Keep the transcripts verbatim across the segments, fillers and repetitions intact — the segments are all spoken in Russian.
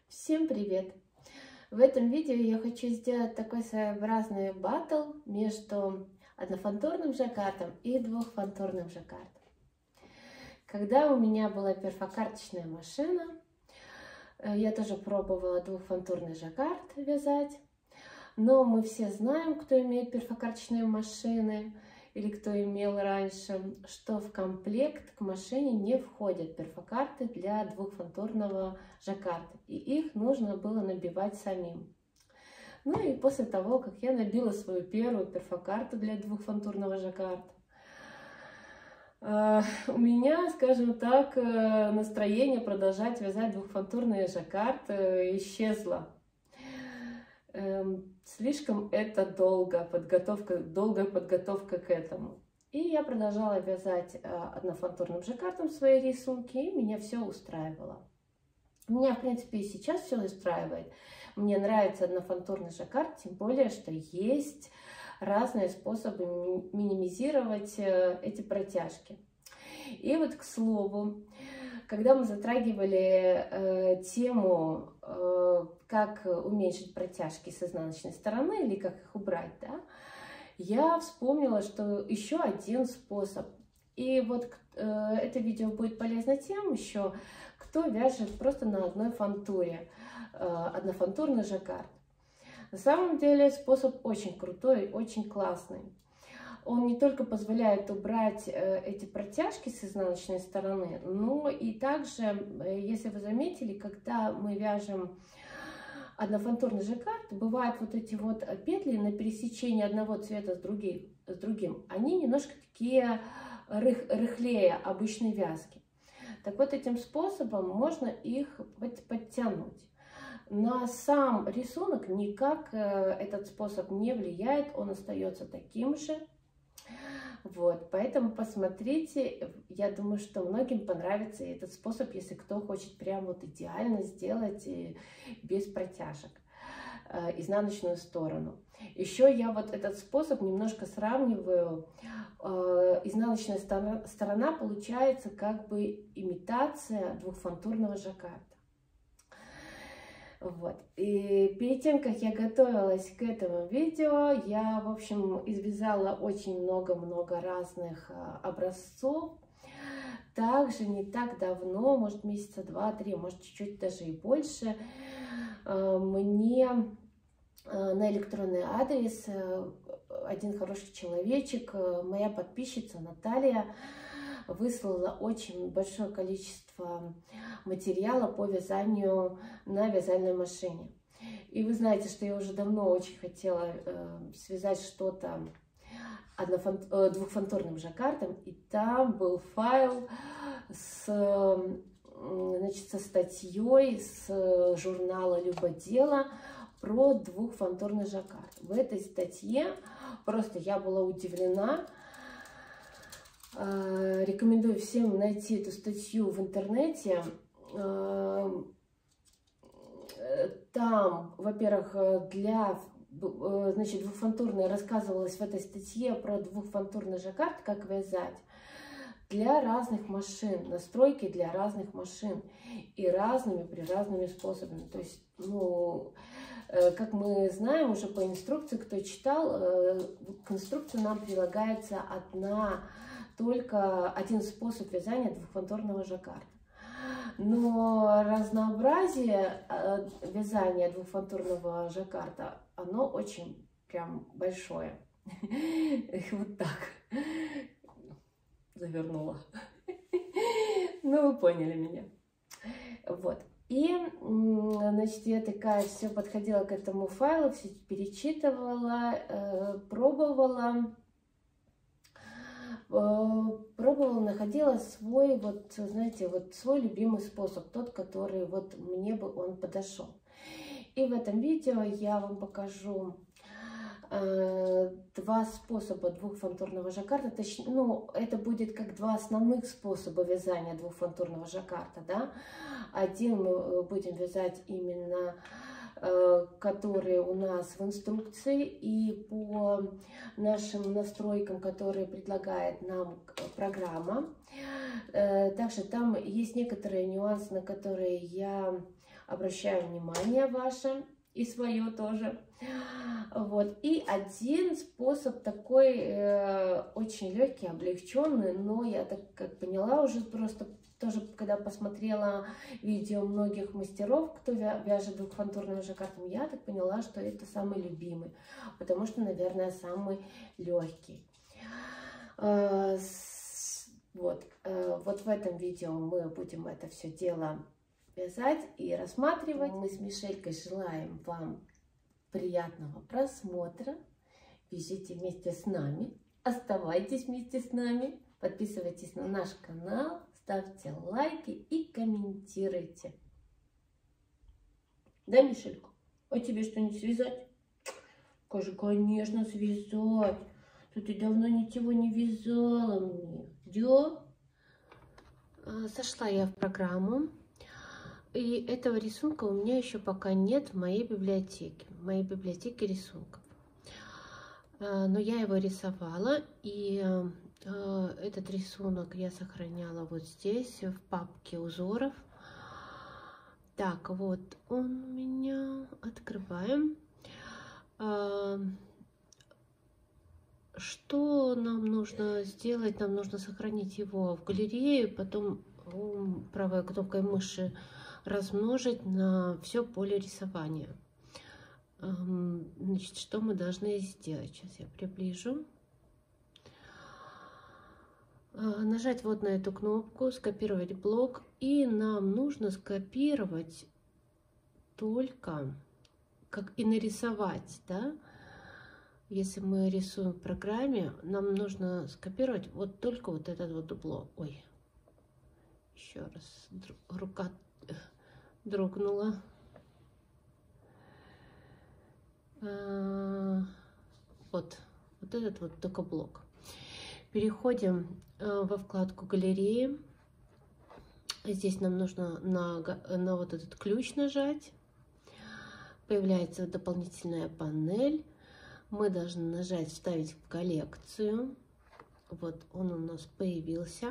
Всем привет! В этом видео я хочу сделать такой своеобразный баттл между однофантурным жаккардом и двухфантурным жаккардом. Когда у меня была перфокарточная машина, я тоже пробовала двухфантурный жаккард вязать, но мы все знаем, кто имеет перфокарточные машины или кто имел раньше, что в комплект к машине не входят перфокарты для двухфантурного жаккарда, и их нужно было набивать самим. Ну и после того, как я набила свою первую перфокарту для двухфантурного жаккарда, у меня, скажем так, настроение продолжать вязать двухфантурный жаккард исчезло. Слишком это долго, подготовка, долгая подготовка к этому. И я продолжала вязать однофантурным жаккардом свои рисунки, и меня все устраивало. Меня, в принципе, и сейчас все устраивает. Мне нравится однофантурный жаккард, тем более, что есть разные способы минимизировать эти протяжки. И вот, к слову, когда мы затрагивали э, тему, э, как уменьшить протяжки с изнаночной стороны или как их убрать, да, я вспомнила, что еще один способ. И вот э, это видео будет полезно тем еще, кто вяжет просто на одной фантуре, э, однофантурный жаккард. На самом деле способ очень крутой, очень классный. Он не только позволяет убрать э, эти протяжки с изнаночной стороны, но и также, э, если вы заметили, когда мы вяжем однофантурный жаккард, бывают вот эти вот петли на пересечении одного цвета с другим, с другим они немножко такие рых, рыхлее обычной вязки. Так вот, этим способом можно их подтянуть. На сам рисунок никак э, этот способ не влияет, он остается таким же. Вот, поэтому посмотрите, я думаю, что многим понравится этот способ, если кто хочет прям вот идеально сделать без протяжек э, изнаночную сторону. Еще я вот этот способ немножко сравниваю. Э, изнаночная сторона, сторона получается как бы имитация двухфантурного жаккарда. Вот. И перед тем, как я готовилась к этому видео, я, в общем, извязала очень много-много разных образцов. Также не так давно, может месяца два-три, может чуть-чуть даже и больше, мне на электронный адрес один хороший человечек, моя подписчица Наталья, выслала очень большое количество материала по вязанию на вязальной машине. И вы знаете, что я уже давно очень хотела э, связать что-то э, двухфантурным жаккардом, и там был файл с, значит, со статьей с журнала Любодела про двухфантурный жаккард. В этой статье просто я была удивлена. Рекомендую всем найти эту статью в интернете. Там, во-первых, для, значит, двухфантурной рассказывалось в этой статье про двухфантурный жаккард, как вязать для разных машин, настройки для разных машин и разными при разными способами. То есть, ну, как мы знаем уже по инструкции, кто читал, к инструкции нам прилагается одна только один способ вязания двухфантурного жаккарда. Но разнообразие вязания двухфантурного жаккарда, оно очень прям большое. Вот так завернула. Ну, вы поняли меня. Вот. И, значит, я такая все подходила к этому файлу, все перечитывала, пробовала. Пробовала, находила свой, вот, знаете, вот свой любимый способ, тот, который вот мне бы он подошел. И в этом видео я вам покажу э, два способа двухфантурного жаккарда. Точнее, ну, это будет как два основных способа вязания двухфантурного жаккарда, да. Один мы будем вязать именно которые у нас в инструкции и по нашим настройкам, которые предлагает нам программа. Также там есть некоторые нюансы, на которые я Обращаю внимание ваше и свое тоже. Вот. И один способ такой э, очень легкий, облегченный, но я так как поняла уже просто тоже, когда посмотрела видео многих мастеров, кто вяжет двухфантурным жаккардом, я так поняла, что это самый любимый, потому что, наверное, самый легкий. Э, с, вот, э, вот в этом видео мы будем это все дело вязать и рассматривать. Мы с Мишелькой желаем вам приятного просмотра. Вяжите вместе с нами. Оставайтесь вместе с нами. Подписывайтесь на наш канал. Ставьте лайки и комментируйте. Да, Мишелька? А тебе что-нибудь связать? Скажи, конечно, связать. Тут ты давно ничего не вязала мне. Да? Сошла я в программу. И этого рисунка у меня еще пока нет в моей библиотеке, в моей библиотеке рисунков. Но я его рисовала, и этот рисунок я сохраняла вот здесь, в папке узоров. Так, вот он у меня. Открываем. Что нам нужно сделать? Нам нужно сохранить его в галерее, потом правой кнопкой мыши размножить на все поле рисования. Значит, что мы должны сделать? Сейчас я приближу. Нажать вот на эту кнопку, скопировать блок, и нам нужно скопировать только, как и нарисовать, да? Если мы рисуем в программе, нам нужно скопировать вот только вот этот вот блок. Ой, еще раз, рука дрогнула. А, вот, вот этот вот только блок. Переходим а, во вкладку галереи. Здесь нам нужно на, на вот этот ключ нажать. Появляется дополнительная панель. Мы должны нажать «Вставить в коллекцию». Вот он у нас появился.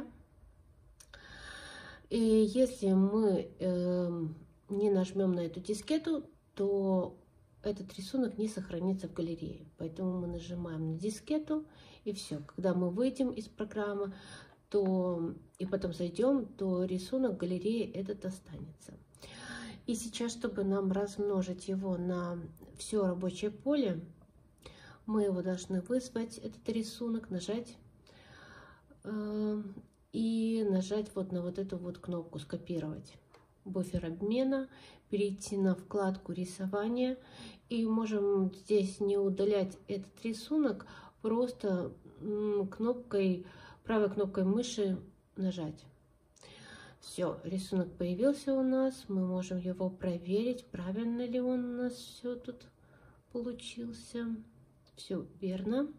И если мы э, не нажмем на эту дискету, то этот рисунок не сохранится в галерее. Поэтому мы нажимаем на дискету, и все. Когда мы выйдем из программы, то и потом зайдем, то рисунок в галерее этот останется. И сейчас, чтобы нам размножить его на все рабочее поле, мы его должны вызвать, этот рисунок, нажать э, и нажать вот на вот эту вот кнопку «Скопировать». Буфер обмена, перейти на вкладку «Рисование». И можем здесь не удалять этот рисунок, просто кнопкой, правой кнопкой мыши нажать. Все, рисунок появился у нас. Мы можем его проверить, правильно ли он у нас все тут получился. Все верно.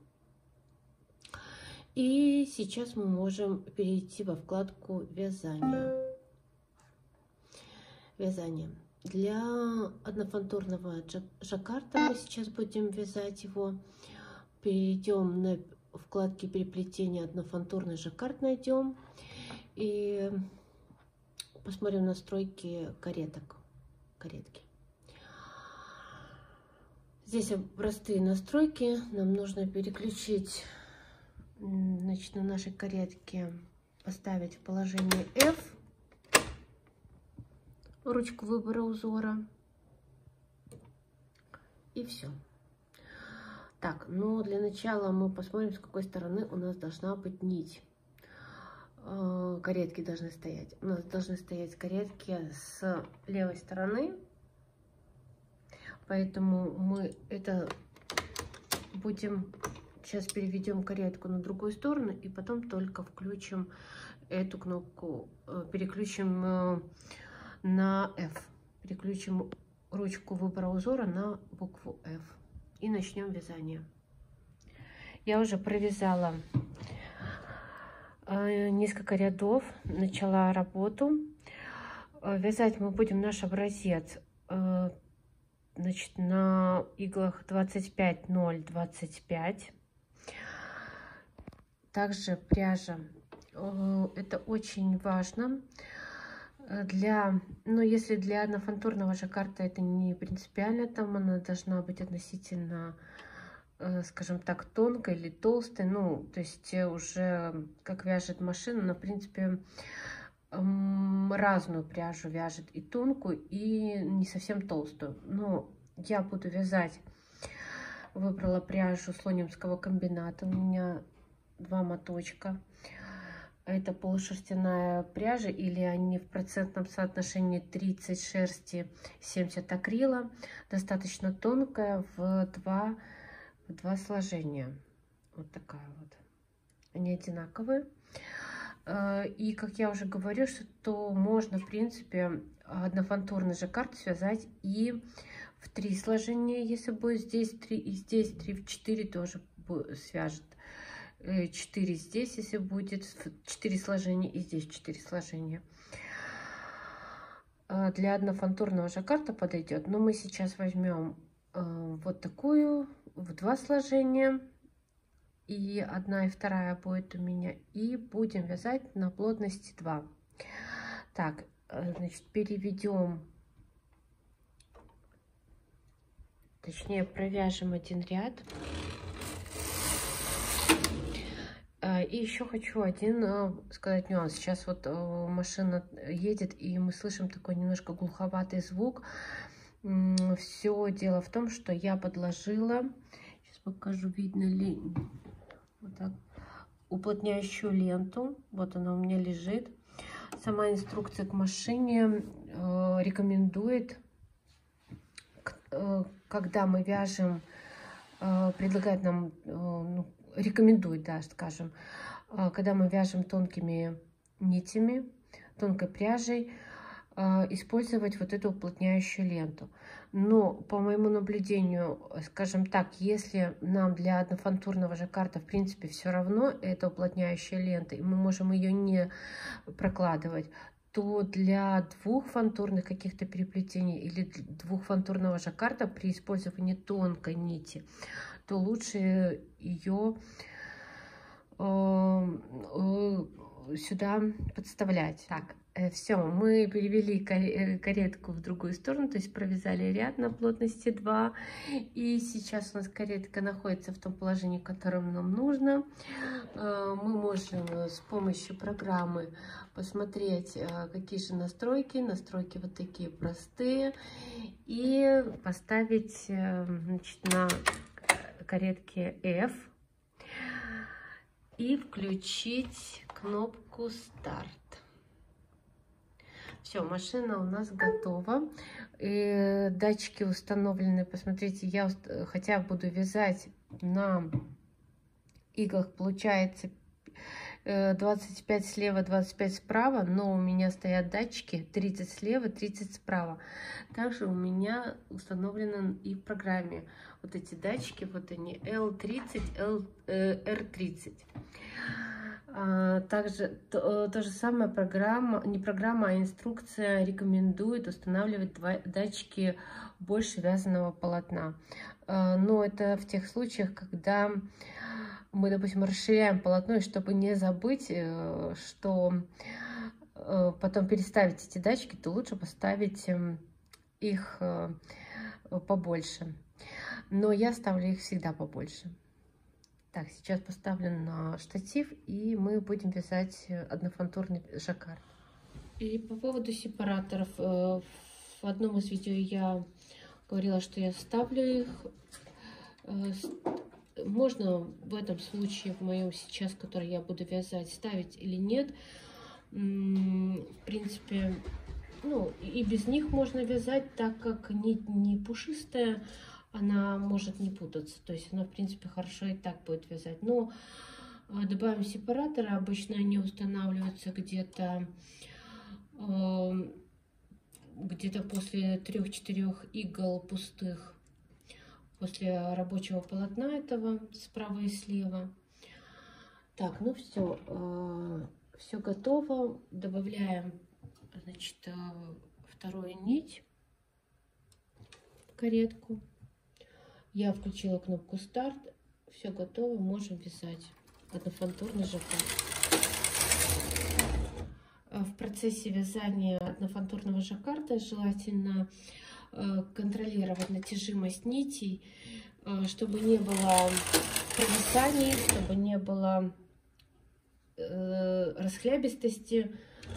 И сейчас мы можем перейти во вкладку «Вязание». Вязание. Для однофантурного жаккарда мы сейчас будем вязать его. Перейдем на вкладки переплетения однофантурный жаккард, найдем и посмотрим настройки кареток, каретки. Здесь простые настройки. Нам нужно переключить, значит, на нашей каретке поставить в положение F ручку выбора узора, и все. Так, но для начала мы посмотрим, с какой стороны у нас должна быть нить. Каретки должны стоять. У нас должны стоять каретки с левой стороны. Поэтому мы это будем... Сейчас переведем каретку на другую сторону и потом только включим эту кнопку, переключим на F. Переключим ручку выбора узора на букву F. И начнем вязание. Я уже провязала несколько рядов, начала работу. Вязать мы будем наш образец, значит, на иглах двадцать пять ноль двадцать пять. Также пряжа, это очень важно. Для, ну, если для однофантурного жаккарда это не принципиально, там она должна быть относительно, скажем так, тонкой или толстой. Ну, то есть уже как вяжет машина, она, в принципе, разную пряжу вяжет, и тонкую, и не совсем толстую. Но я буду вязать, выбрала пряжу слонимского комбината, у меня два моточка. Это полушерстяная пряжа, или они в процентном соотношении тридцать шерсти, семьдесят акрила. Достаточно тонкая, в два, в два сложения. Вот такая вот. Они одинаковые. И, как я уже говорю, что можно, в принципе, однофантурный жаккард связать и в три сложения, если будет здесь три, и здесь три, в четыре тоже свяжет. четыре здесь, если будет четыре сложения, и здесь четыре сложения. Для однофантурного жаккарда подойдет. Но мы сейчас возьмем вот такую в два сложения. И одна и вторая будет у меня. И будем вязать на плотности два. Так, значит, переведем. Точнее, провяжем один ряд. И еще хочу один сказать нюанс. Сейчас вот машина едет, и мы слышим такой немножко глуховатый звук. Все дело в том, что я подложила, сейчас покажу, видно ли, вот так, уплотняющую ленту. Вот она у меня лежит. Сама инструкция к машине рекомендует, когда мы вяжем, предлагает нам, ну, рекомендует, да, скажем, когда мы вяжем тонкими нитями, тонкой пряжей, использовать вот эту уплотняющую ленту. Но по моему наблюдению, скажем так, если нам для однофантурного жаккарда в принципе все равно эта уплотняющая лента, и мы можем ее не прокладывать, то для двухфантурных каких-то переплетений или двухфантурного жаккарда при использовании тонкой нити, то лучше ее э, э, сюда подставлять. Так, э, все, мы перевели каретку в другую сторону, то есть провязали ряд на плотности два. И сейчас у нас каретка находится в том положении, в котором нам нужно. Э, мы можем с помощью программы посмотреть, э, какие же настройки. Настройки вот такие простые. И поставить, э, значит, на каретке F и включить кнопку старт. Все, машина у нас готова. И датчики установлены. Посмотрите, я хотя буду вязать на иглах, получается двадцать пять слева, двадцать пять справа, но у меня стоят датчики тридцать слева, тридцать справа. Также у меня установлено и в программе вот эти датчики, вот они, эл тридцать, эр тридцать. Также то, то же самое программа, не программа, а инструкция рекомендует устанавливать два датчики больше вязаного полотна. Но это в тех случаях, когда мы, допустим, расширяем полотно, и чтобы не забыть, что потом переставить эти датчики, то лучше поставить их побольше. Но я ставлю их всегда побольше. Так, сейчас поставлю на штатив, и мы будем вязать однофантурный жаккард. И по поводу сепараторов. В одном из видео я говорила, что я ставлю их. Можно в этом случае, в моем сейчас, который я буду вязать, ставить или нет. В принципе, ну, и без них можно вязать, так как нить не пушистая, она может не путаться. То есть она, в принципе, хорошо и так будет вязать. Но добавим сепараторы. Обычно они устанавливаются где-то где-то после трех-четырех игл пустых, после рабочего полотна этого справа и слева. Так, ну все, э, все готово. Добавляем, значит, э, вторую нить в каретку. Я включила кнопку старт. Все готово, можем вязать однофантурный жаккард. В процессе вязания однофантурного жаккарда желательно контролировать натяжимость нитей, чтобы не было провисаний, чтобы не было расхлябистости,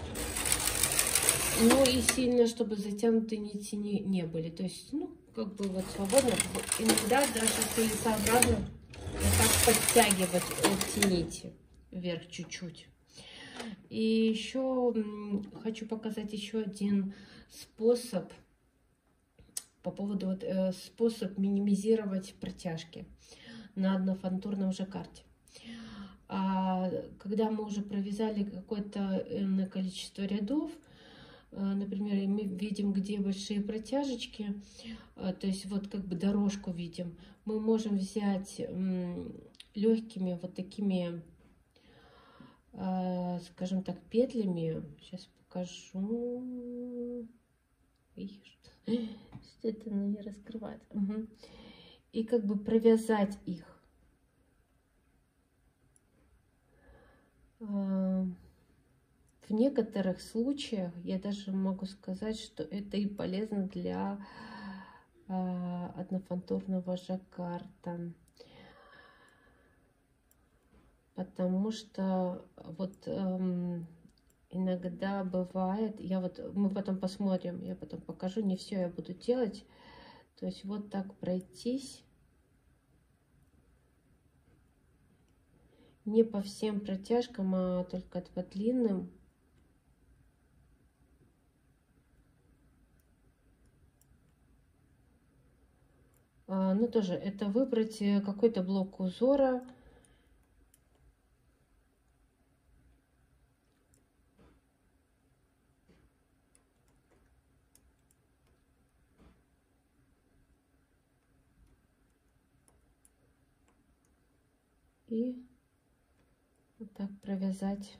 но и сильно, чтобы затянутые нити не, не были. То есть, ну, как бы вот свободно. Иногда даже целесообразно вот так подтягивать эти нити вверх чуть-чуть. И еще хочу показать еще один способ по поводу вот, э, способ минимизировать протяжки на однофантурном жаккарде. А когда мы уже провязали какое-то количество рядов, например, мы видим, где большие протяжечки, то есть вот как бы дорожку видим, мы можем взять легкими вот такими, скажем так, петлями. Сейчас покажу. Что это она не раскрывает. Угу. И как бы провязать их. В некоторых случаях я даже могу сказать, что это и полезно для однофантурного жаккарда. Потому что вот эм, иногда бывает, я вот, мы потом посмотрим, я потом покажу, не все я буду делать. То есть вот так пройтись. Не по всем протяжкам, а только по длинным. А, ну тоже это выбрать какой-то блок узора. И вот так провязать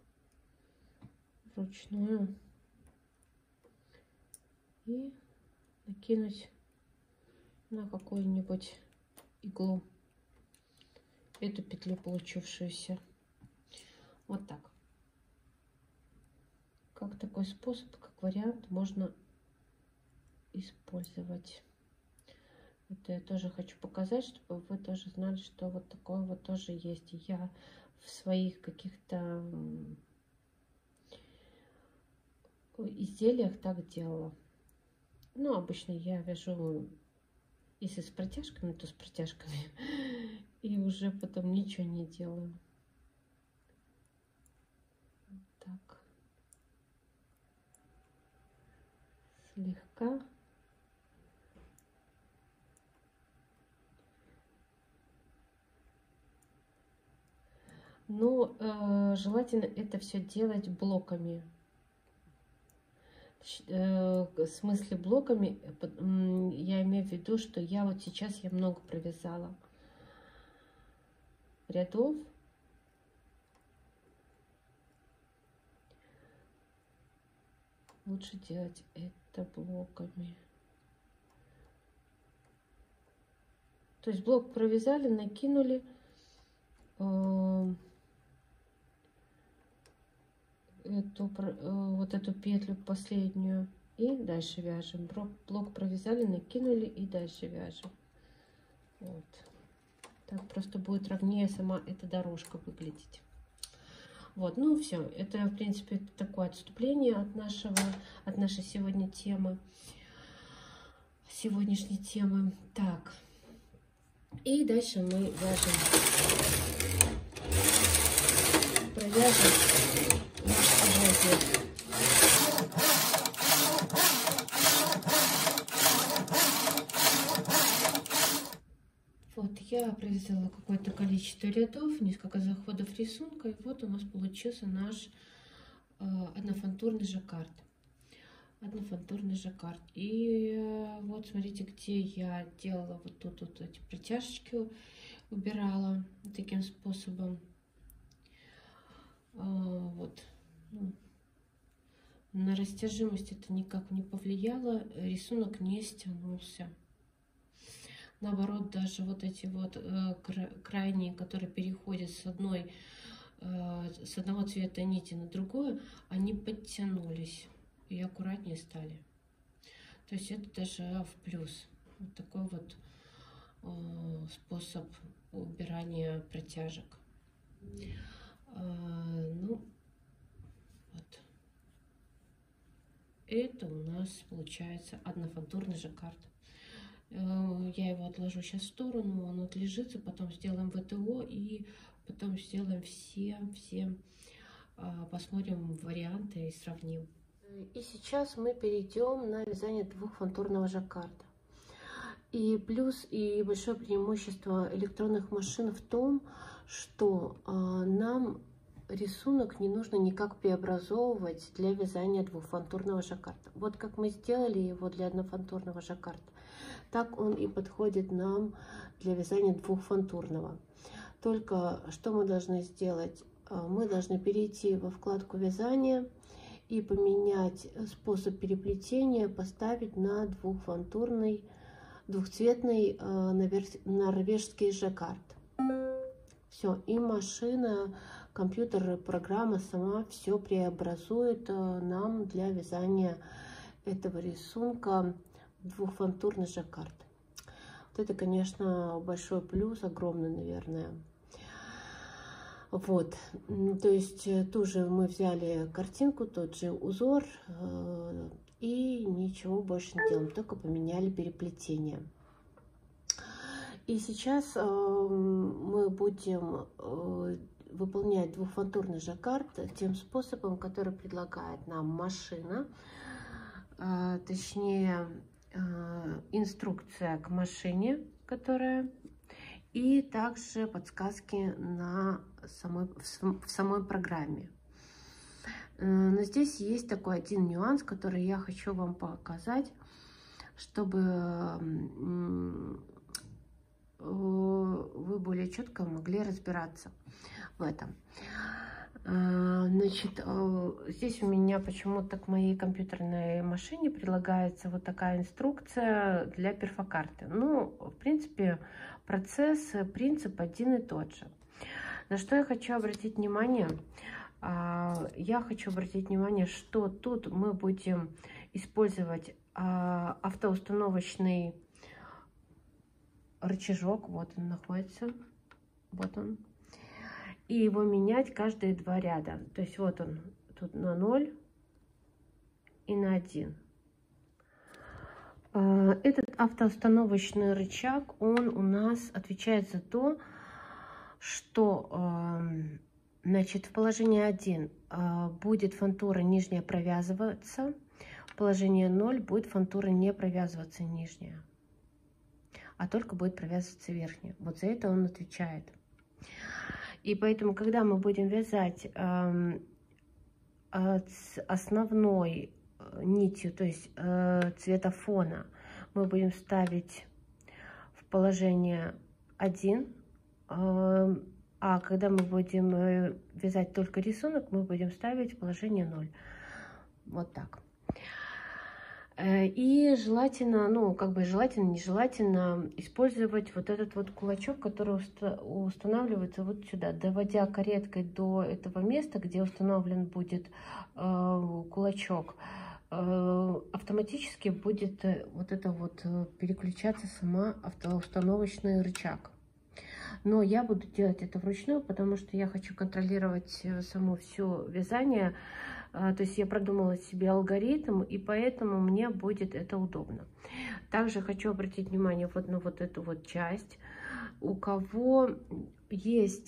вручную и накинуть на какую-нибудь иглу эту петлю получившуюся. Вот так. Как такой способ, как вариант, можно использовать. Это я тоже хочу показать, чтобы вы тоже знали, что вот такое вот тоже есть. Я в своих каких-то изделиях так делала. Ну, обычно я вяжу, если с протяжками, то с протяжками. И уже потом ничего не делаю. Так. Слегка. Но э, желательно это все делать блоками. Э, в смысле блоками, э, я имею в виду, что я вот сейчас я много провязала рядов. Лучше делать это блоками. То есть блок провязали, накинули. Э, эту, вот эту петлю последнюю и дальше вяжем. Блок провязали, накинули и дальше вяжем. Вот. Так просто будет ровнее сама эта дорожка выглядеть. Вот, ну все, это в принципе такое отступление от нашего, от нашей сегодня темы, сегодняшней темы. Так, и дальше мы вяжем, провяжем наш образец. Вот я провязала какое-то количество рядов, несколько заходов рисунка, и вот у нас получился наш э, однофантурный жаккард. Однофантурный жаккард. И э, вот смотрите, где я делала вот тут вот эти протяжечки, убирала таким способом. Э, вот. Ну, на растяжимость это никак не повлияло, рисунок не стянулся. Наоборот, даже вот эти вот э, крайние, которые переходят с одной с одного цвета нити на другую, они подтянулись и аккуратнее стали. То есть это даже в плюс. Вот такой вот э, способ убирания протяжек. Э, ну, вот. Это у нас получается однофантурный жаккард. Э, я его отложу сейчас в сторону, он отлежится, потом сделаем ВТО и потом сделаем все, все, э, посмотрим варианты и сравним. И сейчас мы перейдем на вязание двухфантурного жаккарда. И плюс и большое преимущество электронных машин в том, что э, нам рисунок не нужно никак преобразовывать для вязания двухфантурного жаккарда. Вот как мы сделали его для однофантурного жаккарда, так он и подходит нам для вязания двухфантурного. Только что мы должны сделать? Мы должны перейти во вкладку вязания и поменять способ переплетения, поставить на двухфантурный, двухцветный э, норвежский жаккард. Все, и машина, компьютер, программа сама все преобразует э, нам для вязания этого рисунка двухфантурный жаккард. Вот это, конечно, большой плюс, огромный, наверное. Вот, то есть тоже мы взяли картинку, тот же узор э, и ничего больше не делаем, только поменяли переплетение. И сейчас э, мы будем э, выполнять двухфантурный жаккард тем способом, который предлагает нам машина, э, точнее э, инструкция к машине, которая... И также подсказки на самой, в самой программе. Но здесь есть такой один нюанс, который я хочу вам показать, чтобы вы более четко могли разбираться в этом. Значит, здесь у меня почему-то к моей компьютерной машине прилагается вот такая инструкция для перфокарты. Ну, в принципе, процесс, принцип один и тот же. На что я хочу обратить внимание? Я хочу обратить внимание, что тут мы будем использовать автоустановочный рычажок. Вот он находится. Вот он. И его менять каждые два ряда. То есть вот он тут на ноль и на один. Этот автоустановочный рычаг, он у нас отвечает за то, что значит, в положении один будет фантура нижняя провязываться, в положении ноль будет фантура не провязываться нижняя, а только будет провязываться верхняя. Вот за это он отвечает. И поэтому, когда мы будем вязать э, основной нитью, то есть э, цвета фона, мы будем ставить в положение один, э, а когда мы будем э, вязать только рисунок, мы будем ставить в положение ноль. Вот так. И желательно, ну, как бы желательно, нежелательно использовать вот этот вот кулачок, который устанавливается вот сюда, доводя кареткой до этого места, где установлен будет э, кулачок, э, автоматически будет вот это вот переключаться сама автоустановочный рычаг. Но я буду делать это вручную, потому что я хочу контролировать само все вязание. То есть я продумала себе алгоритм, и поэтому мне будет это удобно. Также хочу обратить внимание вот на вот эту вот часть. У кого есть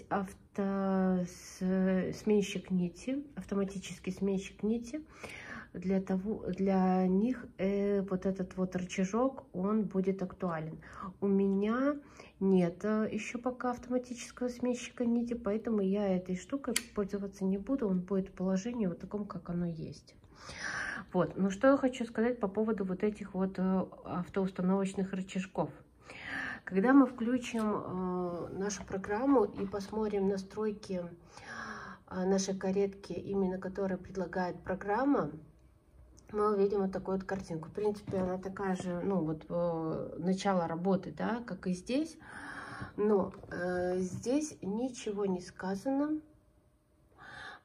автосменщик нити, автоматический сменщик нити, для, того, для них э, вот этот вот рычажок, он будет актуален. У меня нет еще пока автоматического сменщика нити, поэтому я этой штукой пользоваться не буду. Он будет в положении вот таком, как оно есть. Вот. Ну, что я хочу сказать по поводу вот этих вот автоустановочных рычажков. Когда мы включим э, нашу программу и посмотрим настройки э, нашей каретки, именно которые предлагает программа, мы увидим вот такую вот картинку. В принципе, она такая же, ну вот э, начало работы, да, как и здесь. Но э, здесь ничего не сказано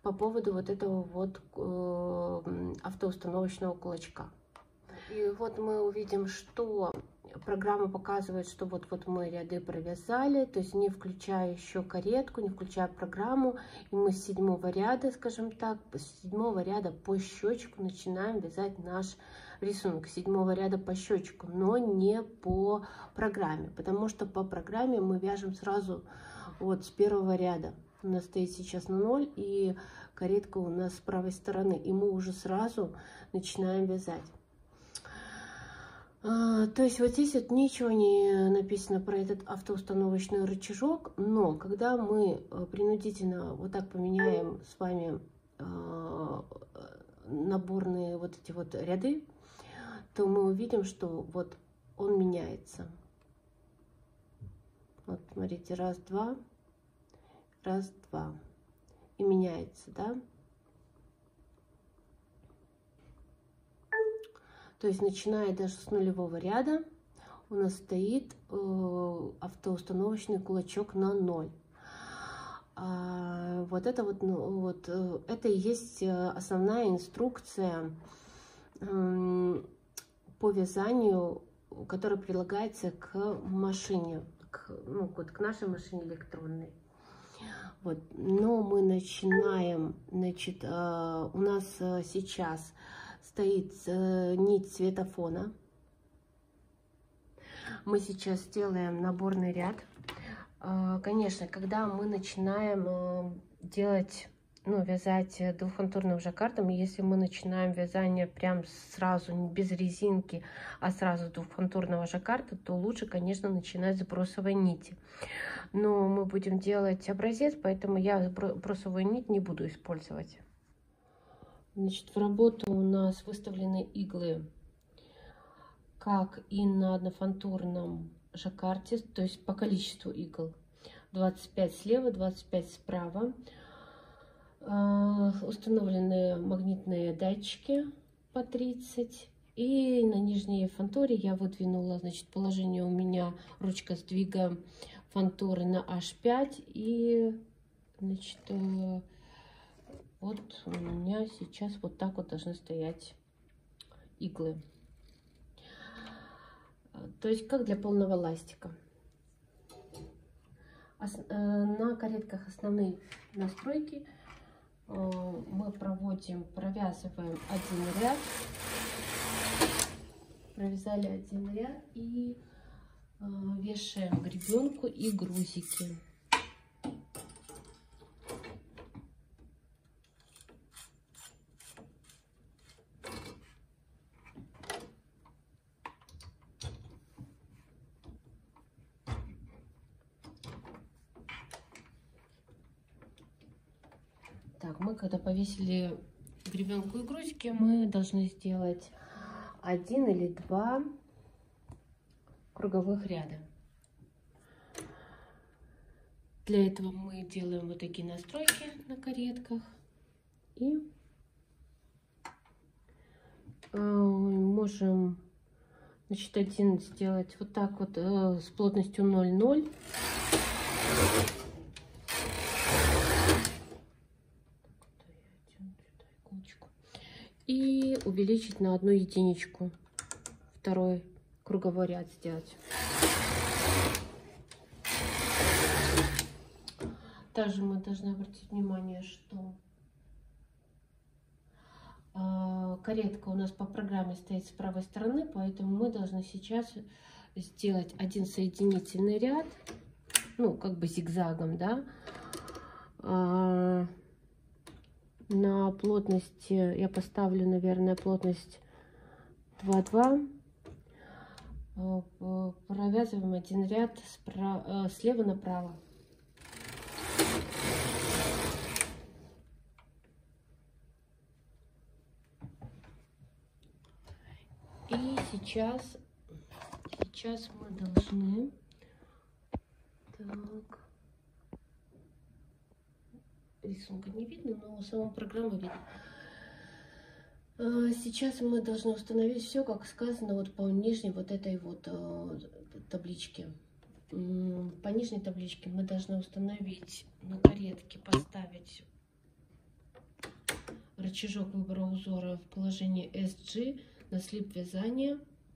по поводу вот этого вот э, автоустановочного кулачка. И вот мы увидим, что программа показывает, что вот-вот мы ряды провязали, то есть не включая еще каретку, не включая программу. И мы с седьмого ряда, скажем так, с седьмого ряда по счетчику начинаем вязать наш рисунок. С седьмого ряда по счетчику, но не по программе, потому что по программе мы вяжем сразу вот с первого ряда. У нас стоит сейчас на ноль, и каретка у нас с правой стороны, и мы уже сразу начинаем вязать. А, то есть вот здесь вот ничего не написано про этот автоустановочный рычажок, но когда мы принудительно вот так поменяем с вами а, наборные вот эти вот ряды, то мы увидим, что вот он меняется. Вот смотрите, раз, два, раз, два, и меняется, да? То есть, начиная даже с нулевого ряда, у нас стоит э, автоустановочный кулачок на ноль. А, вот это вот, ну, вот, э, это и есть основная инструкция э, по вязанию, которая прилагается к машине, к, ну, вот, к нашей машине электронной. Вот. Но мы начинаем, значит, э, у нас сейчас стоит э, нить цвета фона. Мы сейчас сделаем наборный ряд. Э, конечно, когда мы начинаем э, делать, ну, вязать двухфантурным жаккардом, если мы начинаем вязание прям сразу, не без резинки, а сразу двухфантурного жаккарда, то лучше, конечно, начинать с бросовой нити. Но мы будем делать образец, поэтому я бросовую нить не буду использовать. Значит, в работу у нас выставлены иглы, как и на однофантурном жаккарде, то есть по количеству игл. двадцать пять слева, двадцать пять справа. Установлены магнитные датчики по тридцать. И на нижней фантуре я выдвинула, значит, положение у меня ручка сдвига фантуры на аш пять. И, значит, вот у меня сейчас вот так вот должны стоять иглы. То есть как для полного ластика. На каретках основные настройки мы проводим, провязываем один ряд. Провязали один ряд и вешаем гребенку и грузики. Так, мы когда повесили гребенку и грузики, мы должны сделать один или два круговых ряда. Для этого мы делаем вот такие настройки на каретках. И э, можем, значит, один сделать вот так вот э, с плотностью ноль ноль. И увеличить на одну единичку, второй круговой ряд сделать. Также мы должны обратить внимание, что э, каретка у нас по программе стоит с правой стороны, поэтому мы должны сейчас сделать один соединительный ряд, ну, как бы зигзагом, да, э, на плотности, я поставлю, наверное, плотность два два. Провязываем один ряд справа, слева направо. И сейчас, сейчас мы должны... Так... Рисунка не видно, но саму программу видно. Сейчас мы должны установить все, как сказано, вот по нижней вот этой вот табличке. По нижней табличке мы должны установить на каретке, поставить рычажок выбора узора в положении эс джи на слип вязания.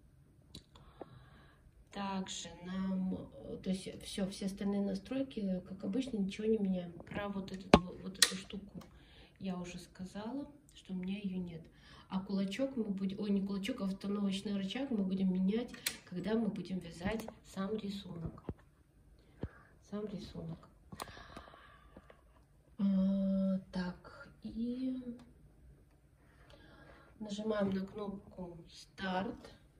Также нам, то есть все, все остальные настройки, как обычно, ничего не меняем. Про вот, этот, вот эту штуку я уже сказала, что у меня ее нет. А кулачок мы будем, ой, не кулачок, а установочный рычаг мы будем менять, когда мы будем вязать сам рисунок. Сам рисунок. А, так, и нажимаем на кнопку «Старт».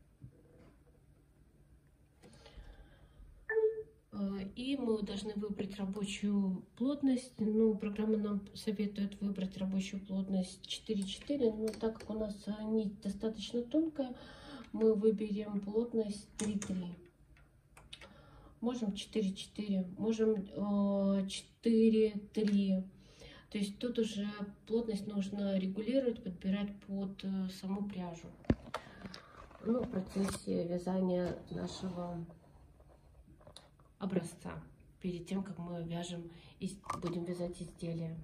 И мы должны выбрать рабочую плотность. Ну, программа нам советует выбрать рабочую плотность четыре четыре, но так как у нас нить достаточно тонкая, мы выберем плотность три три. Можем четыре четыре, можем четыре три. То есть тут уже плотность нужно регулировать, подбирать под саму пряжу. Ну, в процессе вязания нашего образца, перед тем, как мы вяжем и будем вязать изделие.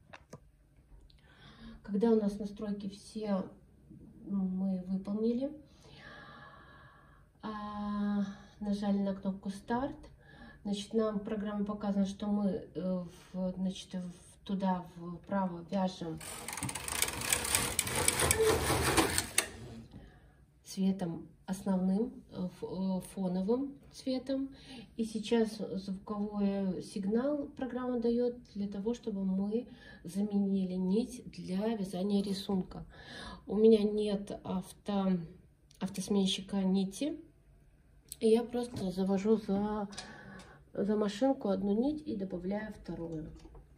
Когда у нас настройки все мы выполнили, а, нажали на кнопку «Старт», значит, нам программа показана, что мы в, значит, в, туда вправо вяжем цветом основным, фоновым цветом. И сейчас звуковой сигнал программа дает для того, чтобы мы заменили нить для вязания рисунка. У меня нет авто, автосменщика нити. И я просто завожу за, за машинку одну нить и добавляю вторую.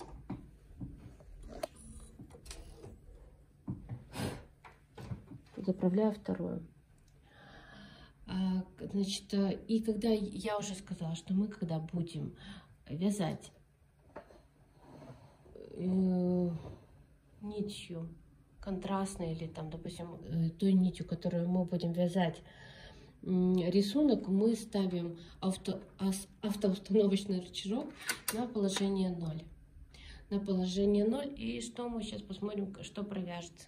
Заправляю вторую. Значит, и когда я уже сказала, что мы когда будем вязать э, нитью контрастной или там, допустим, э, той нитью, которую мы будем вязать э, рисунок, мы ставим авто, автоустановочный рычажок на положение ноль. На положение ноль. И что мы сейчас посмотрим, что провяжется.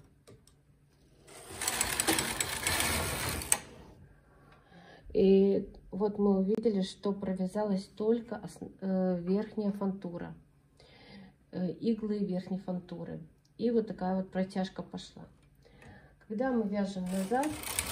И вот мы увидели, что провязалась только э, верхняя фантура, э, иглы верхней фантуры. И вот такая вот протяжка пошла. Когда мы вяжем назад,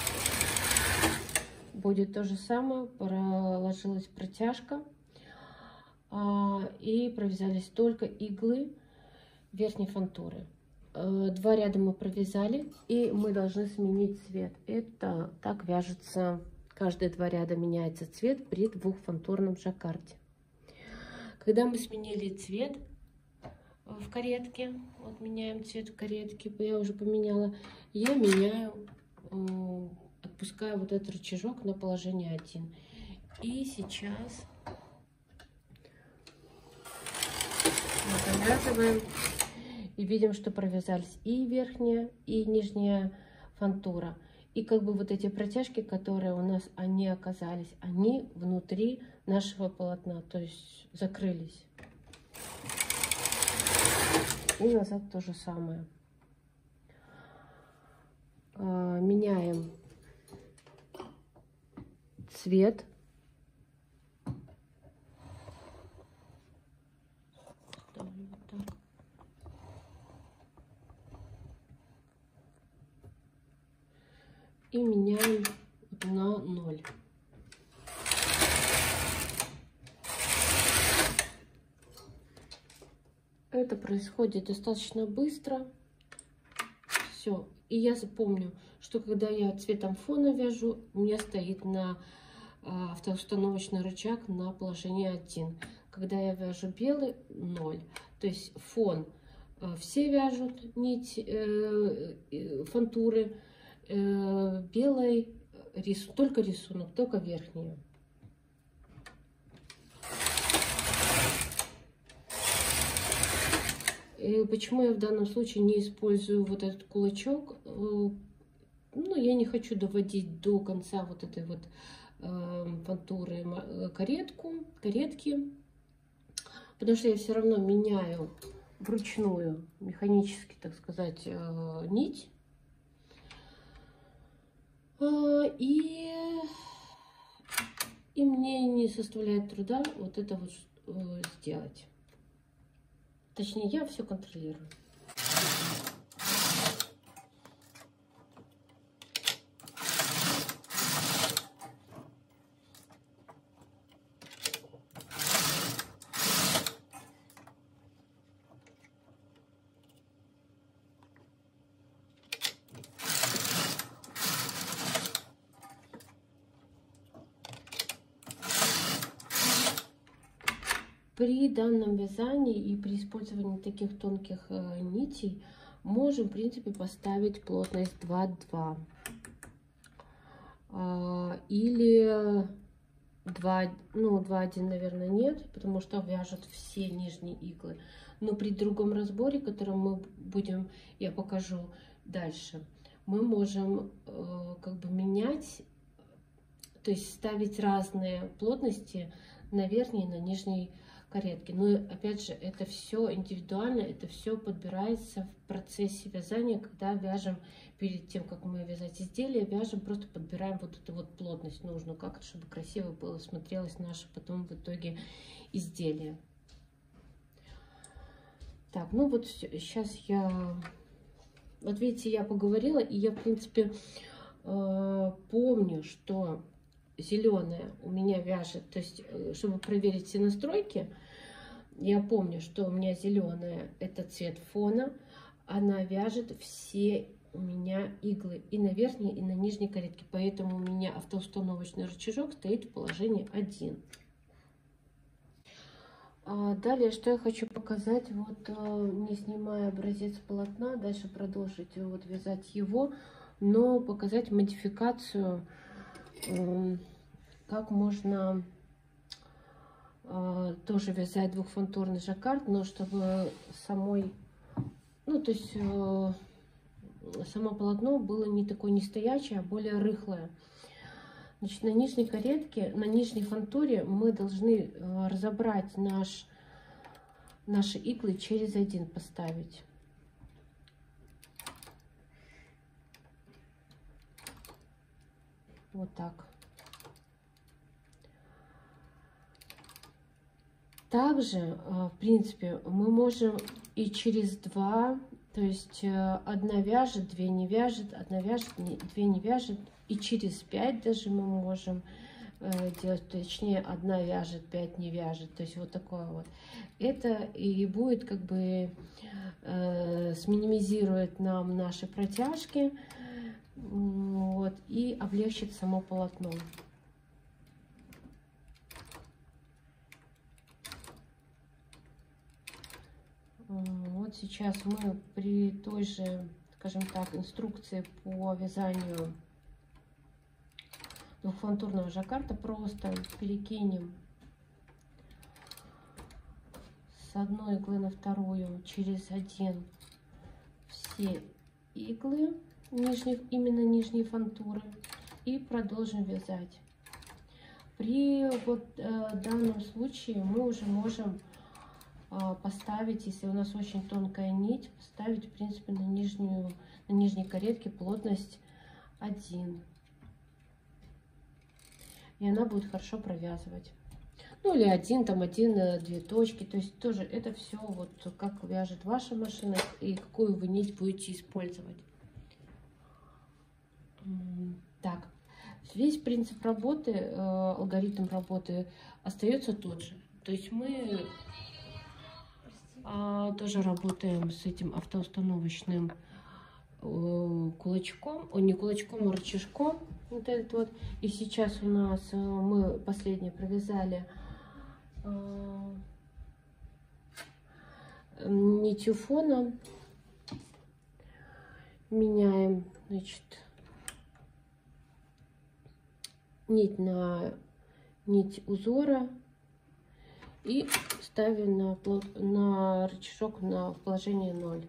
будет то же самое, проложилась протяжка, э, и провязались только иглы верхней фантуры. Э, два ряда мы провязали, и мы должны сменить цвет. Это так вяжется. Каждые два ряда меняется цвет при двухфантурном жаккарде. Когда мы сменили цвет в каретке, вот меняем цвет в каретке, я уже поменяла, я меняю, отпускаю вот этот рычажок на положение один. И сейчас мы завязываем и видим, что провязались и верхняя, и нижняя фантура. И как бы вот эти протяжки, которые у нас, они оказались, они внутри нашего полотна, то есть закрылись. И назад то же самое. А, меняем цвет. Ставлю вот так. И меняем на ноль. Это происходит достаточно быстро. Все. И я запомню, что когда я цветом фона вяжу, у меня стоит на автоустановочный рычаг на положение один. Когда я вяжу белый, ноль. То есть фон все вяжут нить э, фантуры. Белый рисунок, только рисунок, только верхнюю. И почему я в данном случае не использую вот этот кулачок? Ну, я не хочу доводить до конца вот этой вот э, фантуры каретку, каретки, потому что я все равно меняю вручную, механически, так сказать, нить. И, и мне не составляет труда вот это вот сделать. Точнее, я все контролирую. При данном вязании и при использовании таких тонких э, нитей можем, в принципе, поставить плотность два-два. А, или два, ну, два-один, наверное, нет, потому что вяжут все нижние иглы. Но при другом разборе, который мы будем, я покажу дальше, мы можем э, как бы менять, то есть ставить разные плотности на верхней и на нижней каретки. Но опять же, это все индивидуально, это все подбирается в процессе вязания, когда вяжем, перед тем, как мы вязать изделие, вяжем, просто подбираем вот эту вот плотность нужную, как чтобы красиво было смотрелось наше потом в итоге изделие. Так, ну вот сейчас я, вот видите, я поговорила, и я, в принципе, помню, что зеленая у меня вяжет, то есть, чтобы проверить все настройки, я помню, что у меня зеленая это цвет фона, она вяжет все у меня иглы и на верхней, и на нижней каретке, поэтому у меня автоустановочный рычажок стоит в положении один. А далее, что я хочу показать, вот не снимая образец полотна, дальше продолжить вот вязать его, но показать модификацию, как можно э, тоже вязать двухфантурный жаккард, но чтобы самой, ну то есть э, само полотно было не такое не стоячее, а более рыхлое. Значит, на нижней каретке, на нижней фантуре мы должны э, разобрать наш, наши иглы через один поставить. Вот так. Также, в принципе, мы можем и через два, то есть одна вяжет, две не вяжет, одна вяжет, две не вяжет, и через пять даже мы можем делать, точнее, одна вяжет, пять не вяжет, то есть вот такое вот. Это и будет как бы э, сминимизирует нам наши протяжки, вот, и облегчит само полотно. Вот сейчас мы при той же, скажем так, инструкции по вязанию двухфантурного жаккарда просто перекинем с одной иглы на вторую через один все иглы нижних, именно нижние фантуры, и продолжим вязать. При вот э, данном случае мы уже можем поставить, если у нас очень тонкая нить, поставить, в принципе, на нижнюю, на нижней каретке плотность один. И она будет хорошо провязывать. Ну, или один, там, один, две точки. То есть тоже это все вот как вяжет ваша машина и какую вы нить будете использовать. Так, весь принцип работы, алгоритм работы остается тот же. То есть мы А, тоже работаем с этим автоустановочным э, кулачком, о, не кулачком, а рычажком, вот этот вот. И сейчас у нас э, мы последнее провязали э, нитью фона, меняем, значит, нить на нить узора. И ставим на, на рычажок на положение ноль.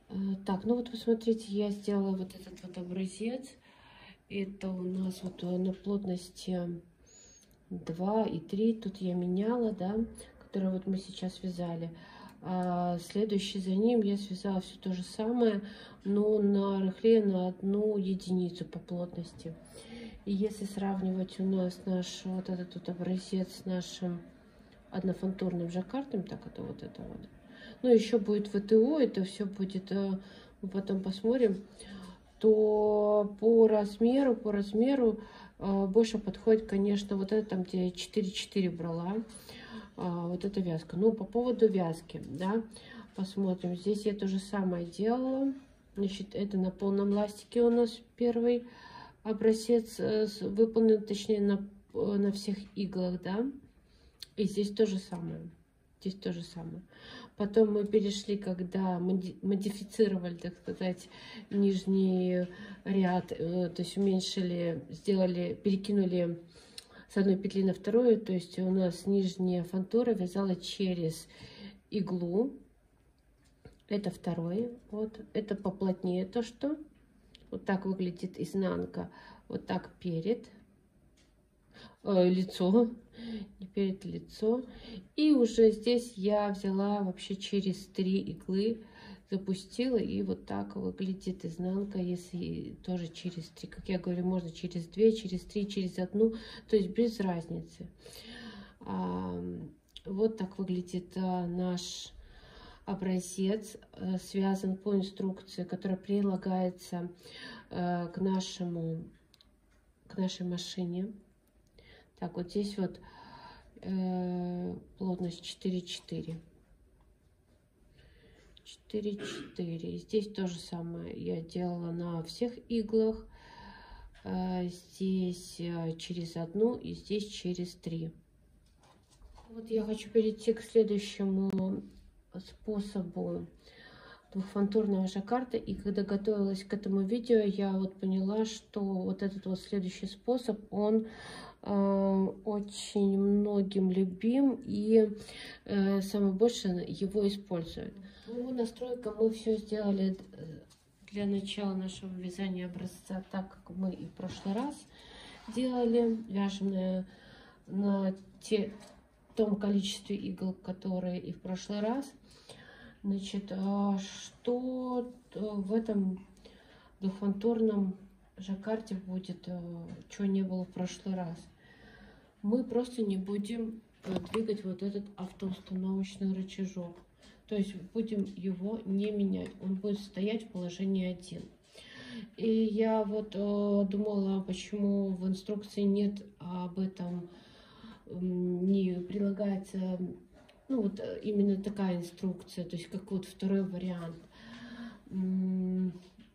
Так, ну вот посмотрите, я сделала вот этот вот образец. Это у нас вот на плотности два и три. Тут я меняла, да, который вот мы сейчас вязали. А следующий за ним я связала все то же самое, но на рыхле на одну единицу по плотности. И если сравнивать у нас наш вот этот вот образец с нашим однофантурным жаккардом, так это вот это вот. Ну, еще будет ВТО, это все будет, мы потом посмотрим, то по размеру, по размеру больше подходит, конечно, вот это там, где я четыре четыре брала, вот эта вязка. Ну, по поводу вязки, да, посмотрим. Здесь я то же самое делала. Значит, это на полном ластике у нас первый образец выполнен, точнее, на, на всех иглах, да. И здесь то же самое. Здесь то же самое. Потом мы перешли, когда модифицировали, так сказать, нижний ряд, то есть уменьшили, сделали, перекинули с одной петли на вторую, то есть у нас нижняя фантура вязала через иглу. Это второй, вот, это поплотнее то, что вот так выглядит изнанка, вот так перед, э, лицо, не перед, лицо. И уже здесь я взяла вообще через три иглы, запустила, и вот так выглядит изнанка, если тоже через три, как я говорю, можно через две, через три, через одну, то есть без разницы. А, вот так выглядит а, наш образец, а, связан по инструкции, которая прилагается а, к нашему, к нашей машине. Так, вот здесь вот э, плотность четыре четыре. четыре четыре. Здесь то же самое я делала на всех иглах. Здесь через одну и здесь через три. Вот я хочу перейти к следующему способу двухфантурного жаккарда. И когда готовилась к этому видео, я вот поняла, что вот этот вот следующий способ, он э, очень многим любим, и э, самое большее его используют. По его настройкам мы все сделали для начала нашего вязания образца так, как мы и в прошлый раз делали. Вяжем на, на те, том количестве игл, которые и в прошлый раз. Значит, что в этом двухфантурном жаккарде будет, чего не было в прошлый раз? Мы просто не будем двигать вот этот автоустановочный рычажок. То есть будем его не менять. Он будет стоять в положении один. И я вот э, думала, почему в инструкции нет об этом, э, не прилагается, ну вот именно такая инструкция, то есть как вот второй вариант. Он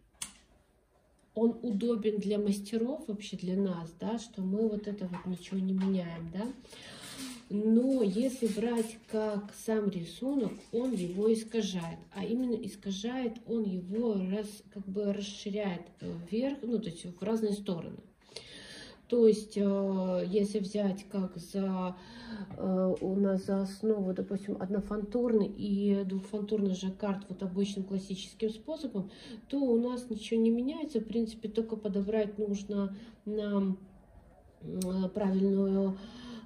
удобен для мастеров, вообще для нас, да, что мы вот это вот ничего не меняем, да. Но если брать как сам рисунок, он его искажает, а именно искажает он его раз, как бы расширяет вверх, ну то есть в разные стороны. То есть, если взять как за у нас за основу, допустим, однофантурный и двухфантурный жаккард вот обычным классическим способом, то у нас ничего не меняется. В принципе, только подобрать нужно нам правильную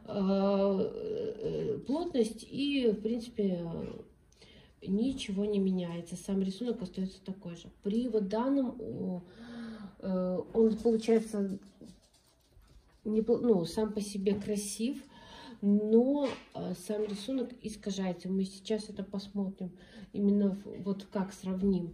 плотность, и в принципе ничего не меняется, сам рисунок остается такой же. При вот данном он получается не, ну, сам по себе красив, но сам рисунок искажается. Мы сейчас это посмотрим, именно вот как сравним.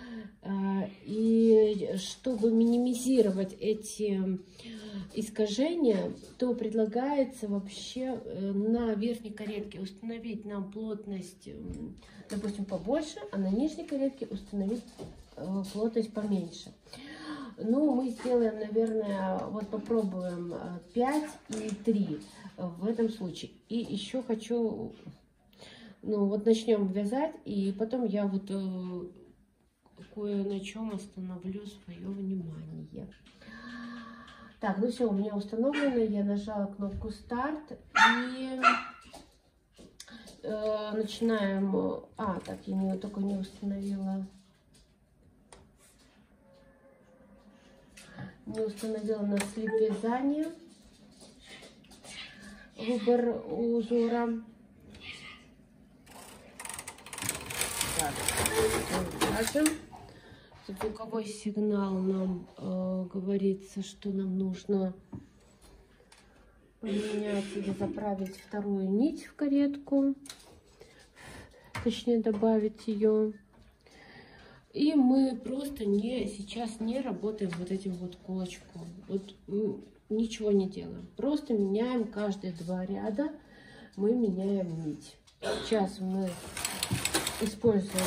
И чтобы минимизировать эти искажения, то предлагается вообще на верхней каретке установить нам плотность, допустим, побольше, а на нижней каретке установить плотность поменьше. Ну, мы сделаем, наверное, вот попробуем пять и три в этом случае. И еще хочу, ну, вот начнем вязать, и потом я вот кое на чем остановлю свое внимание. Так, ну все, у меня установлено, я нажала кнопку старт и э, начинаем. А, так, я не, только не установила не установила на слип вязания выбор узора. Так, вяжем. Звуковой сигнал нам э, говорится, что нам нужно поменять или заправить вторую нить в каретку, точнее добавить ее. И мы просто не сейчас не работаем вот этим вот кулачком, вот ничего не делаем, просто меняем каждые два ряда, мы меняем нить. Сейчас мы используем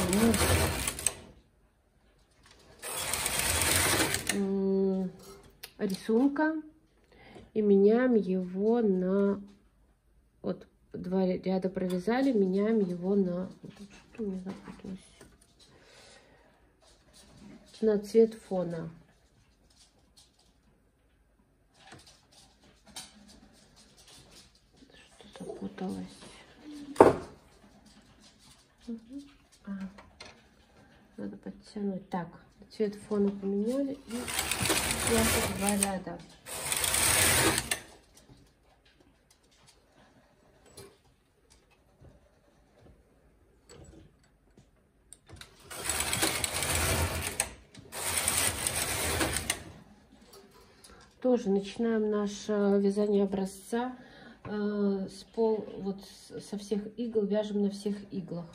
нить рисунка и меняем его на, вот два ряда провязали, меняем его на, что у меня запуталось, на цвет фона. Что запуталось? Угу. А, надо подтянуть. Так, цвет фона поменяли и связать два ряда. Тоже начинаем наше вязание образца э, с пол, вот со всех игл, вяжем на всех иглах.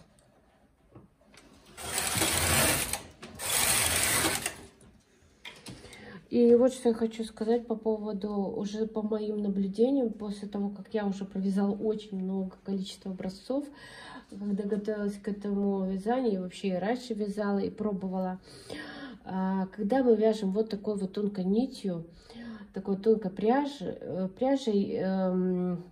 И вот что я хочу сказать по поводу, уже по моим наблюдениям, после того, как я уже провязала очень много количества образцов, когда готовилась к этому вязанию, и вообще и раньше вязала и пробовала, когда мы вяжем вот такой вот тонкой нитью, такой тонкой пряжи, пряжей, эм,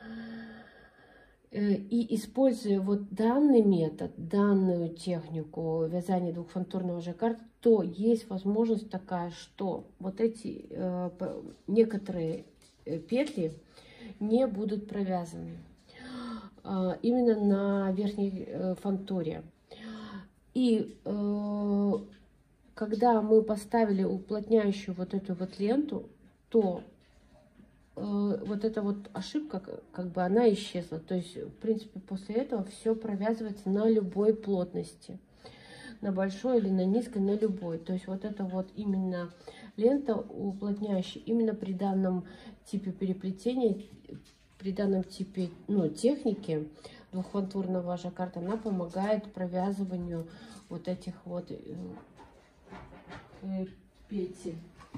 э, и используя вот данный метод, данную технику вязания двухфантурного жаккарда, то есть возможность такая, что вот эти э, некоторые петли не будут провязаны э, именно на верхней э, фантуре. И э, когда мы поставили уплотняющую вот эту вот ленту, то э, вот эта вот ошибка, как бы она исчезла. То есть, в принципе, после этого все провязывается на любой плотности. На большой или на низкой, на любой. То есть, вот это вот именно лента уплотняющая, именно при данном типе переплетения, при данном типе, ну, техники двухфантурного жаккарда, она помогает провязыванию вот этих вот э, э, петель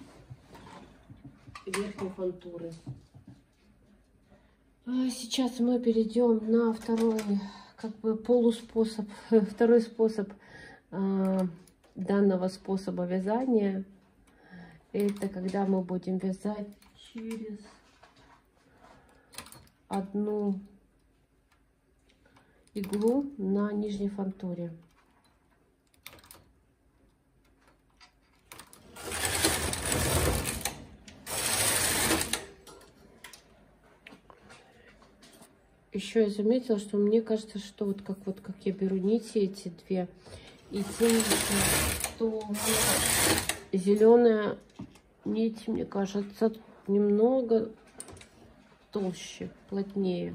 верхней фантуры. Сейчас мы перейдем на второй, как бы, полуспособ, второй способ э, данного способа вязания. Это когда мы будем вязать через одну иглу на нижней фантуре. Еще я заметила, что мне кажется, что вот как вот как я беру нити эти две и тянут, что зеленая нить, мне кажется, немного толще, плотнее.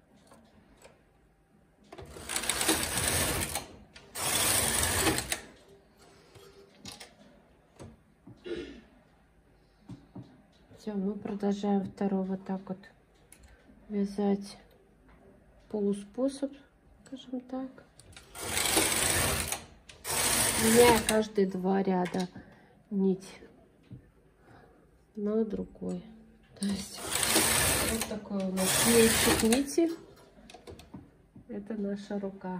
Все, мы продолжаем второй вот так вот вязать полуспособ, скажем так, меняя каждые два ряда нить на другой. То есть вот такой у нас мельчик нити. Это наша рука.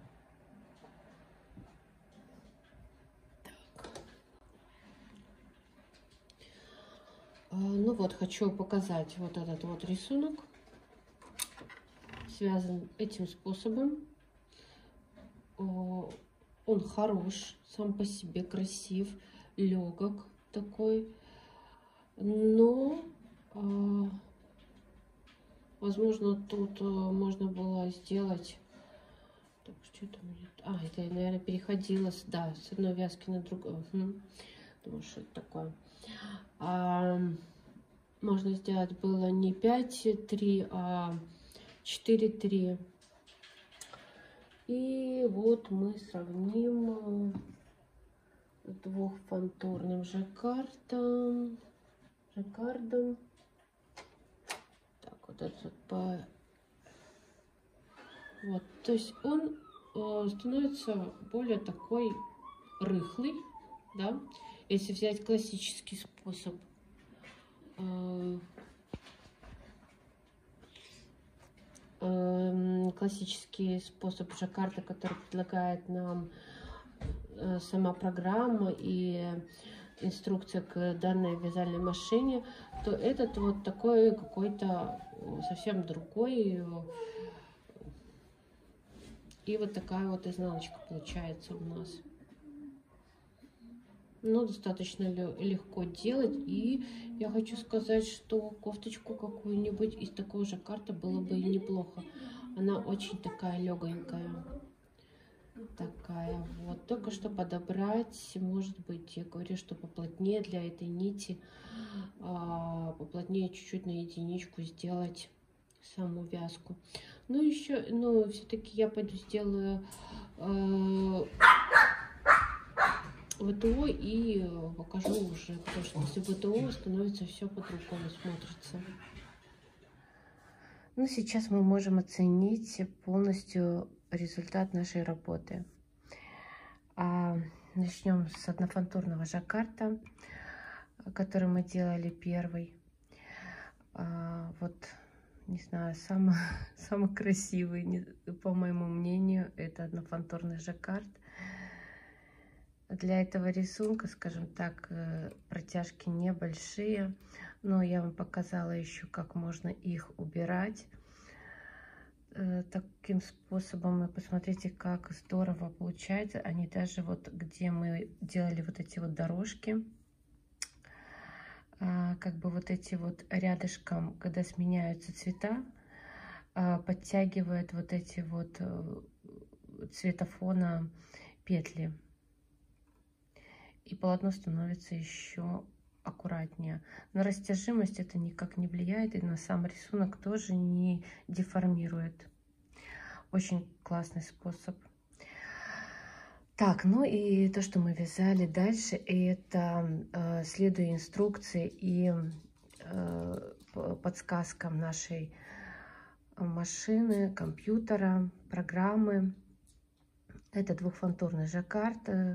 Так. А, ну вот, хочу показать вот этот вот рисунок. Связан этим способом. Он хорош, сам по себе красив, легок такой, но возможно тут можно было сделать, так, что-то мне... а, это я, наверное, переходила с, да, с одной вязки на другую. Угу. Думаю, что это такое. А, можно сделать было не пять три, а четыре три. И вот мы сравним с двухфантурным жаккардом. жаккардом. Так, вот этот вот по... Вот, то есть он э, становится более такой рыхлый, да, если взять классический способ. Э, э, классический способ жаккарда, который предлагает нам э, сама программа и инструкция к данной вязальной машине, то этот вот такой какой-то совсем другой. И вот такая вот изнаночка получается у нас. Ну, достаточно легко делать. И я хочу сказать, что кофточку какую-нибудь из такого жаккарда было бы и неплохо. Она очень такая легонькая. Такая вот. Только что подобрать, может быть, я говорю, что поплотнее для этой нити. А, поплотнее чуть-чуть на единичку сделать саму вязку. Ну, еще, ну, все-таки я пойду сделаю э, ВТО и покажу уже, потому что после ВТО становится все по-другому смотрится. Ну, сейчас мы можем оценить полностью результат нашей работы. А, начнем с однофантурного жаккарда, который мы делали первый. А, вот, не знаю, самый, самый красивый, по моему мнению, это однофантурный жаккард. Для этого рисунка, скажем так, протяжки небольшие, но я вам показала еще, как можно их убирать таким способом. И посмотрите, как здорово получается. Они даже вот, где мы делали вот эти вот дорожки, как бы вот эти вот рядышком, когда сменяются цвета, подтягивают вот эти вот цветофона петли. И полотно становится еще аккуратнее. На растяжимость это никак не влияет, и на сам рисунок тоже не деформирует. Очень классный способ. Так, ну и то, что мы вязали дальше, это э, следуя инструкции и э, подсказкам нашей машины, компьютера, программы. Это двухфантурный жаккард.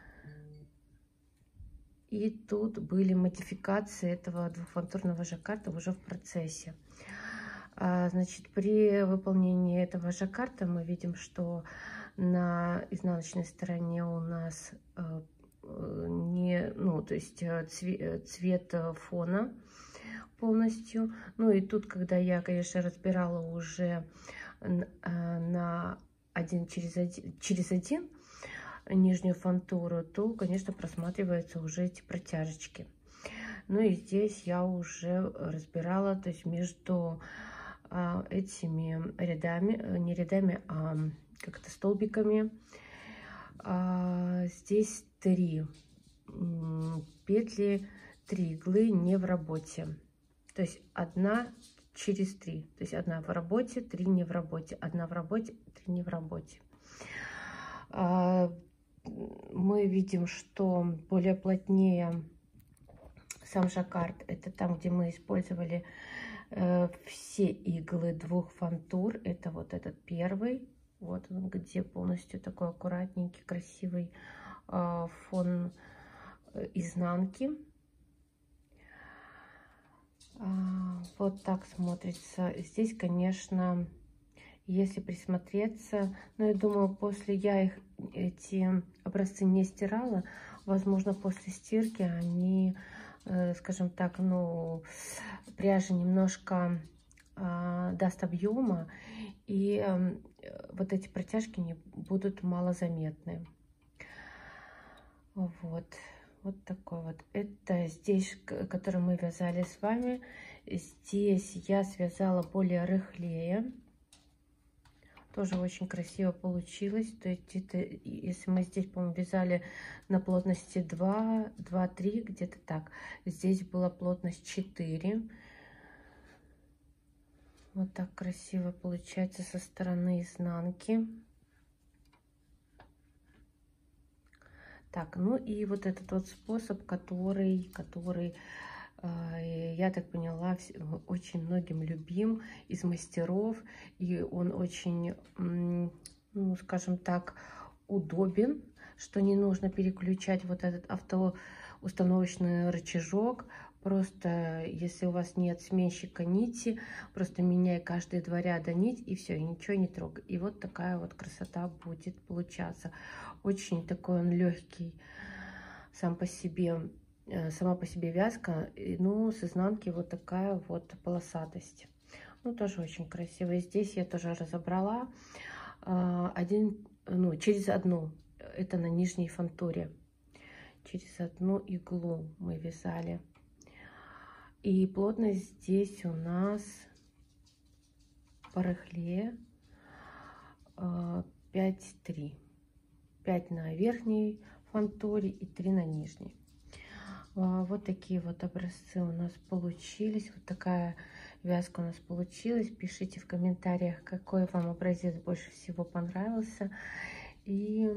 И тут были модификации этого двухфантурного жаккарда уже в процессе. Значит, при выполнении этого жаккарда мы видим, что на изнаночной стороне у нас не, ну, то есть цвет, цвет фона полностью. Ну и тут, когда я, конечно, разбирала уже на один через один, через один нижнюю фантуру, то, конечно, просматриваются уже эти протяжечки. Ну и здесь я уже разбирала, то есть между а, этими рядами, не рядами, а как-то столбиками. А, здесь три петли, три иглы не в работе. То есть одна через три. То есть одна в работе, три не в работе. Одна в работе, три не в работе. А, мы видим, что более плотнее сам жаккард, это там, где мы использовали э, все иглы двух фантур. Это вот этот первый, вот он, где полностью такой аккуратненький, красивый э, фон изнанки. А, вот так смотрится. Здесь, конечно, если присмотреться, но я думаю, после я их, эти образцы не стирала, возможно, после стирки они, э, скажем так, ну, пряжа немножко э, даст объема, и э, вот эти протяжки не будут малозаметны. Вот, вот такой вот. Это здесь, который мы вязали с вами. Здесь я связала более рыхлее. Тоже очень красиво получилось. То есть где-то, если мы здесь, по-моему, вязали на плотности два, два, три, где-то так. Здесь была плотность четыре. Вот так красиво получается со стороны изнанки. Так, ну и вот этот вот способ, который, который, э, я так поняла, очень многим любим из мастеров. И он очень, ну, скажем так, удобен, что не нужно переключать вот этот автоустановочный рычажок. Просто, если у вас нет сменщика нити, просто меняй каждые два ряда нить, и все, и ничего не трогай. И вот такая вот красота будет получаться. Очень такой он легкий сам по себе, сама по себе вязка, ну, с изнанки вот такая вот полосатость. Ну, тоже очень красиво. И здесь я тоже разобрала один, ну, через одну, это на нижней фантуре. Через одну иглу мы вязали. И плотность здесь у нас по рыхле пять три. пять на верхней фантуре и три на нижней. Вот такие вот образцы у нас получились. Вот такая вязка у нас получилась. Пишите в комментариях, какой вам образец больше всего понравился. И,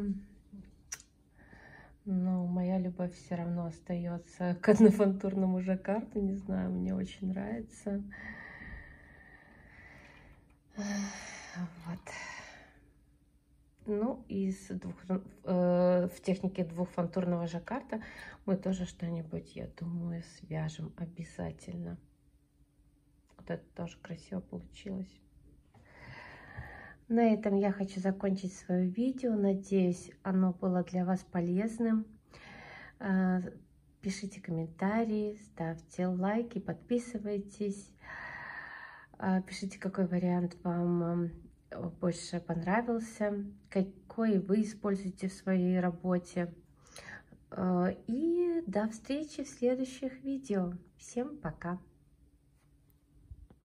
ну, моя любовь все равно остается к однофантурному жаккарду. Не знаю, мне очень нравится. Вот. Ну, из двух, э, в технике двухфантурного жаккарда мы тоже что-нибудь, я думаю, свяжем обязательно. Вот это тоже красиво получилось. На этом я хочу закончить свое видео. Надеюсь, оно было для вас полезным. Э, пишите комментарии, ставьте лайки, подписывайтесь. Э, пишите, какой вариант вам больше понравился, какой вы используете в своей работе. И до встречи в следующих видео. Всем пока!